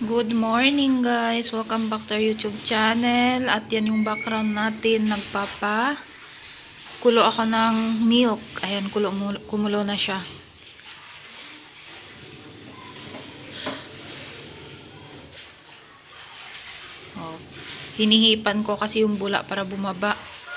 Good morning guys! Welcome back to our YouTube channel. At yan yung background natin. Kulo ako ng milk. Ayan, kumulo na siya. Oh, hinihipan ko kasi yung bula para bumaba.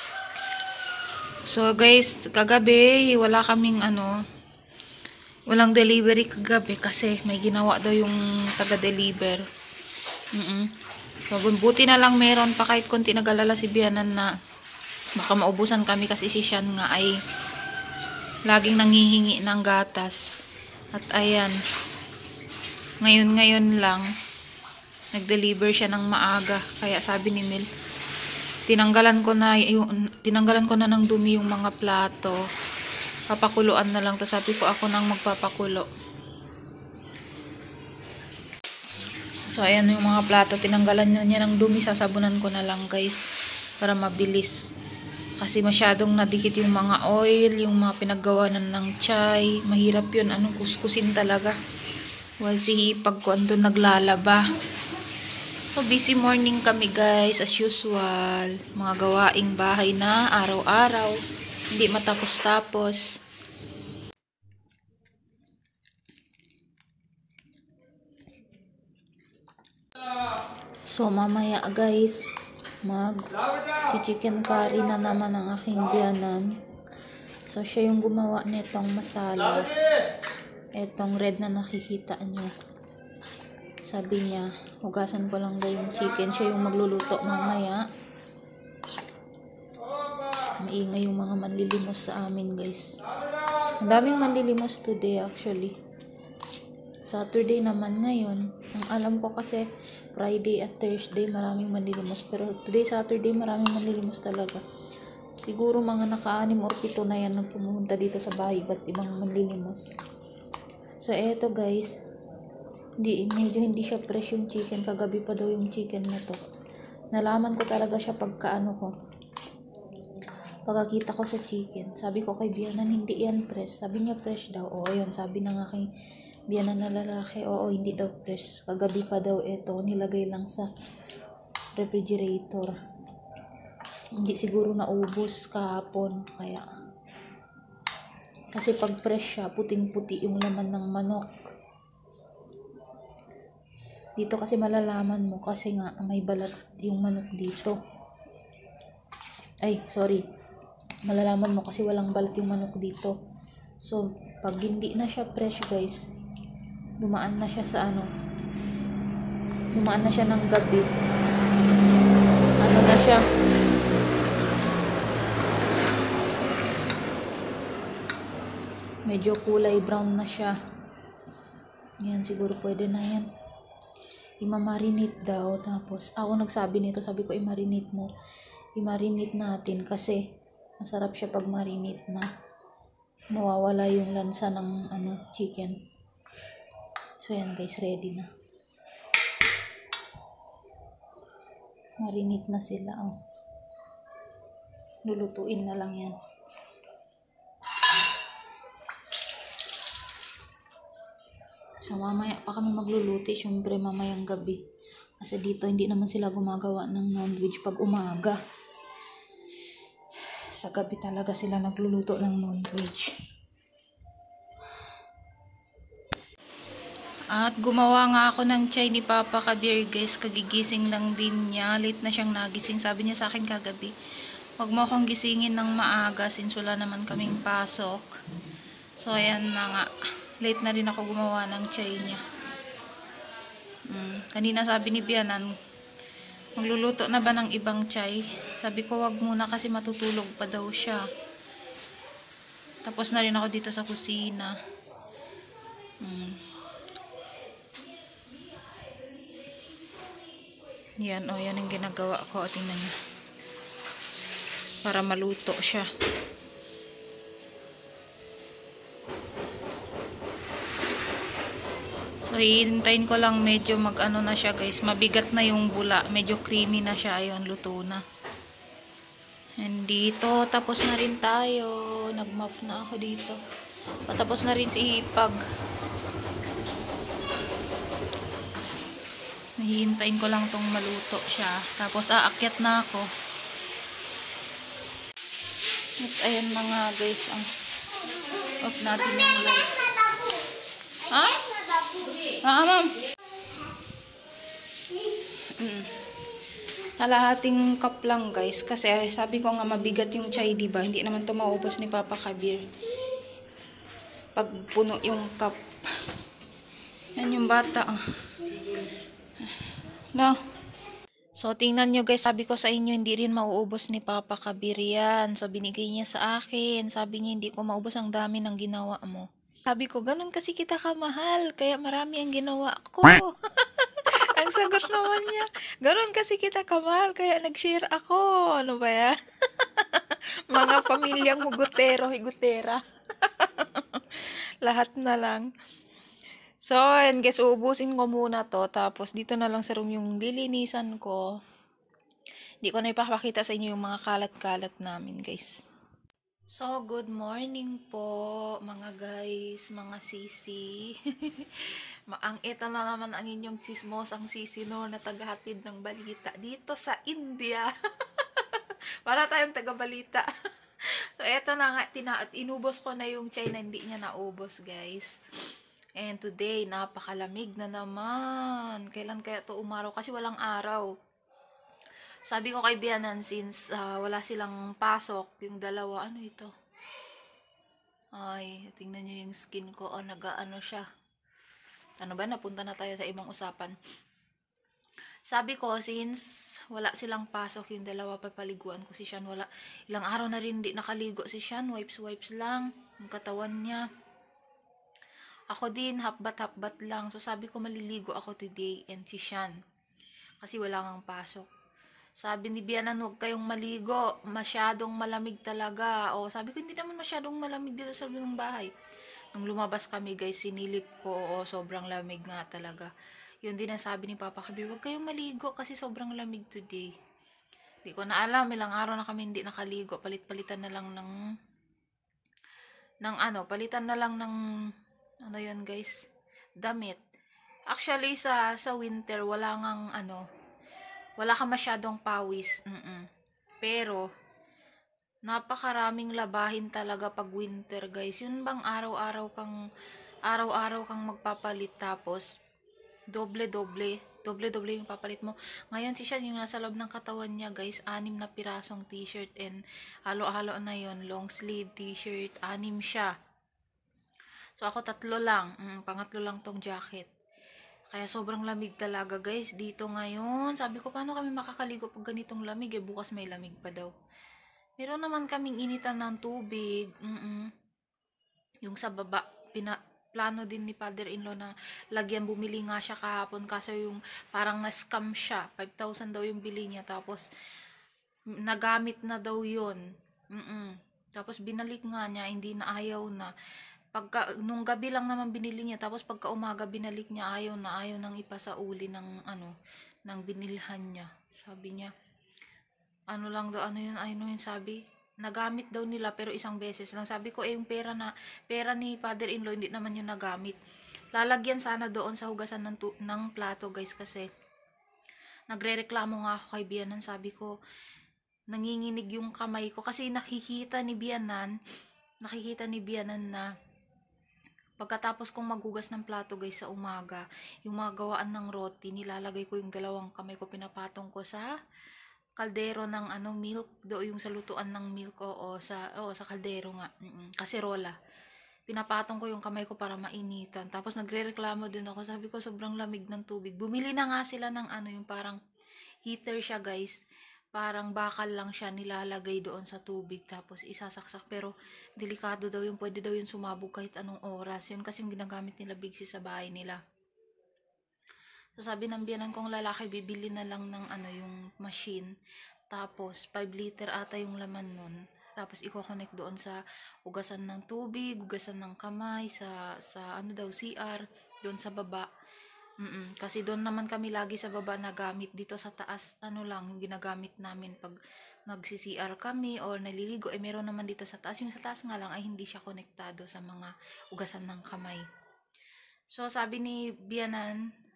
So guys, kagabi wala kaming walang delivery kagabi kasi may ginawa daw yung taga-deliver. So, buti na lang meron pa kahit konti, nag-alala si Bianan na baka maubusan kami kasi si Sian nga ay laging nanghihingi ng gatas. At ayan, ngayon lang nag-deliver siya ng maaga. Kaya sabi ni Mel, tinanggalan ko na ng dumi yung mga plato. Papakuluan na lang to. Sabi ko ako nang magpapakulo. So ayan yung mga plato, tinanggalan niya ng dumi, sasabunan ko na lang guys para mabilis. Kasi masyadong nadikit yung mga oil, yung mga pinaggawanan ng chai. Mahirap yun, kuskusin talaga. While si Hipag ko andun naglalaba. So busy morning kami guys as usual. Mga gawaing bahay na araw-araw. Hindi matapos-tapos. So mamaya guys, chicken curry na naman ang aking biyanan. So siya yung gumawa nitong masala. Etong red na nakikita nyo. Sabi niya, hugasan ko lang daw yung chicken. Siya yung magluluto mamaya. Maingay yung mga manlilimos sa amin guys. Ang daming manlilimos today actually. Saturday naman ngayon. Ang alam ko kasi Friday at Thursday maraming manlilimos. Pero today Saturday maraming manlilimos talaga. Siguro mga naka-6 or 7 na yan nagpumunta dito sa bahay. Ba't ibang manlilimos. So eto guys. Medyo hindi siya fresh yung chicken. Kagabi pa daw yung chicken na to. Nalaman ko talaga siya pagkakita ko sa chicken. Sabi ko kay Bianan, hindi yan fresh. Sabi niya fresh daw. O ayun, sabi na nga kay Bianan na lalaki, oo, hindi daw fresh. Kagabi pa daw ito, nilagay lang sa refrigerator. Hindi siguro naubos kahapon. Kasi pag fresh siya, puting-puti yung laman ng manok. Dito kasi malalaman mo kasi nga may balat yung manok dito. Ay, sorry. Malalaman mo kasi walang balat yung manok dito. So, pag hindi na siya fresh guys, dumaan na siya ng gabi. Na siya? Medyo kulay brown na siya. Yan, siguro pwede na yan. I-marinate daw. Tapos, ako nagsabi nito, sabi ko i-marinate mo. I-marinate natin kasi masarap siya pag marinate na. Mawawala yung lansa ng chicken. So yan guys, ready na. Marinate na sila. Lulutuin na lang yan. So mamaya pa kami magluluto. Syempre mamayang gabi. Kasi dito hindi naman sila gumagawa ng non-veg pag umaga. Sa gabi talaga sila nagluluto ng non-veg. At gumawa nga ako ng chai ni Papa Kabir guys. Kagigising lang din niya. Late na siyang nagising. Sabi niya sa akin kagabi, wag mo akong gisingin ng maaga since wala naman kaming pasok. So ayan na nga. Late na rin ako gumawa ng chai niya. Kanina sabi ni Bianan, magluluto na ba ng ibang chai? Sabi ko wag muna kasi matutulog pa daw siya. Tapos na rin ako dito sa kusina. Yan, yan ang ginagawa ko. Tingnan niyo. Para maluto siya. So, hihintayin ko lang medyo na siya guys. Mabigat na yung bula. Medyo creamy na siya. Ayun, luto na. And dito, tapos na rin tayo. Nag-muff na ako dito. Patapos na rin si Hipag. hihintayin ko lang tong maluto siya. Tapos aakyat na ako. At ayan na nga guys, ang off natin yung light. Ha? Ma'am. Kalahating cup lang guys. Kasi sabi ko nga mabigat yung chai, diba? Hindi naman to maubos ni Papa Kabir. Pag puno yung cup. Yan yung bata. No. So, tingnan nyo guys. Sabi ko sa inyo, hindi rin mauubos ni Papa Kabir yan. So, binigay niya sa akin. Sabi niya, hindi ko maubos ang dami ng ginawa mo. Sabi ko, ganun kasi kita kamahal. Kaya marami ang ginawa ko. Ang sagot naman niya, ganun kasi kita kamahal, kaya nag-share ako. Ano ba yan? Mga pamilyang hugutero, higutera. Lahat na lang. So, and guys, uubusin ko muna to. Tapos, dito na lang sa room yung lilinisan ko. Hindi ko na ipapakita sa inyo yung mga kalat-kalat namin, guys. So, good morning po, mga guys, mga sisi. Ito na naman ang inyong chismosang sisi no na tagahatid ng balita dito sa India. Para tayong taga-balita. So, ito na nga, inubos ko na yung chai na hindi niya naubos, guys. And today, napakalamig na naman. Kailan kaya to umaraw? Kasi walang araw. Sabi ko kay Bianan, since wala silang pasok, yung dalawa, ano ito? Ay, tingnan nyo yung skin ko. Oh, nag-ano siya. Ano ba? Napunta na tayo sa ibang usapan. Sabi ko, since wala silang pasok, yung dalawa, papaliguan ko si Sean. Wala, ilang araw na rin di nakaligo si Sean. Wipes lang. Yung katawan niya. Ako din, hapbat-hapbat lang. So, sabi ko, maliligo ako today and si Sean. Kasi wala ngang pasok. Sabi ni Bianan, huwag kayong maligo. Masyadong malamig talaga. O, sabi ko, hindi naman masyadong malamig dito sa ng bahay. Nung lumabas kami, guys, sinilip ko. O, sobrang lamig nga talaga. Yun din ang sabi ni Papa Kabir, huwag kayong maligo kasi sobrang lamig today. Hindi ko na alam. Ilang araw na kami hindi nakaligo. Palit-palitan na lang palitan na lang ng, ano yun, guys, damit. Actually, sa winter, wala ka masyadong pawis. Pero, napakaraming labahin talaga pag winter, guys. Yun bang araw-araw kang magpapalit, tapos, doble-doble yung papalit mo. Ngayon, si Sean, yung nasa loob ng katawan niya, guys, 6 na pirasong t-shirt and halo-halo na yon, long sleeve t-shirt, 6 siya. So, ako 3 lang. Pangatlo lang tong jacket. Kaya sobrang lamig talaga, guys, dito ngayon. Sabi ko, paano kami makakaligo pag ganitong lamig? Bukas may lamig pa daw. Meron naman kaming initan ng tubig. Yung sa baba, plano din ni father-in-law na lagyan, bumili nga siya kahapon. Kaso yung parang na-scam siya. 5,000 daw yung bili niya. Tapos, nagamit na daw yun. Tapos, binalik nga niya. Hindi na, ayaw na. Nung gabi lang naman binili niya, tapos pagka umaga binalik niya, ayaw nang ipasauli ng ng binilhan niya. Sabi niya, ano yun sabi, nagamit daw nila pero isang beses lang. Sabi ko, yung pera ni father-in-law, hindi naman yun nagamit. Lalagyan sana doon sa hugasan ng plato, guys, kasi nagrereklamo nga ako kay Bianan. Sabi ko, nanginginig yung kamay ko kasi nakikita ni Bianan na pagkatapos kong maghugas ng plato, guys, sa umaga, yung mga gawaan ng roti, nilalagay ko yung dalawang kamay ko, pinapatong ko sa kaldero ng milk, yung sa lutuan ng milk, sa kaldero nga, kaserola. Pinapatong ko yung kamay ko para mainitan. Tapos nagrereklamo din ako, sabi ko sobrang lamig ng tubig. Bumili na nga sila ng yung parang heater siya, guys. Parang bakal lang siya, nilalagay doon sa tubig, tapos isasaksak, pero delikado daw yung, pwede daw yung sumabog kahit anong oras. Yun kasi yung ginagamit nila bigsi sa bahay nila. So, sabi ng biyanan kong lalaki, bibili na lang ng yung machine, tapos 5 liter ata yung laman nun, tapos i-connect doon sa hugasan ng tubig, hugasan ng kamay, sa CR, doon sa baba. Kasi doon naman kami lagi sa baba nagamit. Dito sa taas, lang yung ginagamit namin pag nagsi-CR kami or naliligo. Meron naman dito sa taas. Yung sa taas nga lang ay hindi siya konektado sa mga ugasan ng kamay. So, sabi ni Bianan,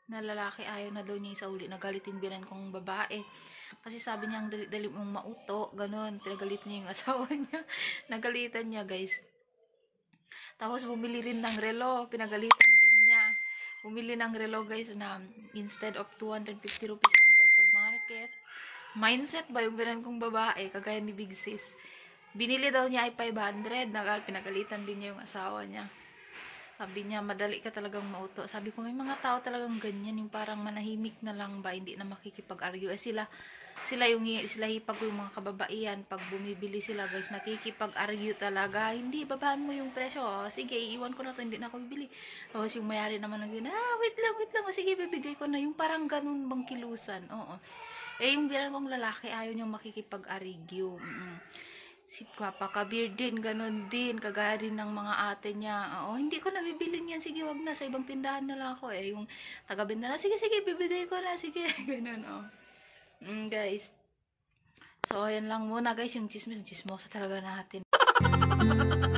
na lalaki, ayaw na daw niya isauli. Nagalit yung binan kong babae. Kasi sabi niya, ang dali mong mauto, ganun. Pinagalitan niya yung asawa niya. Nagalitan niya, guys. Tapos bumili rin ng relo. Pinagalitan din niya. Bumili ng relo, guys, na instead of 250 rupees lang daw sa market. Mindset ba yung binan kong babae, kagaya ni Big Sis. Binili daw niya ay 500. Pinagalitan din niya yung asawa niya. Sabi niya, madali ka talagang mauto. Sabi ko, may mga tao talagang ganyan, yung parang manahimik na lang ba, hindi na makikipag-argue. Sila hipag yung mga kababaihan, pag bumibili sila, guys, nakikipag-argue talaga. Hindi, babaan mo yung presyo. Sige, iiwan ko na to, hindi na ako bibili. Tapos yung mayari naman nag wait lang. O, sige, bibigay ko na. Yung parang ganun bang kilusan. Oo. Yung bilang kong lalaki, ayaw niyang makikipag-argue. Si Papa Kabir din, ganun din, kagaya din ng mga ate niya. Hindi ko nabibilin yan, sige, wag na, sa ibang tindahan na lang ako. Yung taga-benta na, sige, bibigay ko na, sige, ganun, guys. So, ayan lang muna, guys, yung chismosa talaga natin.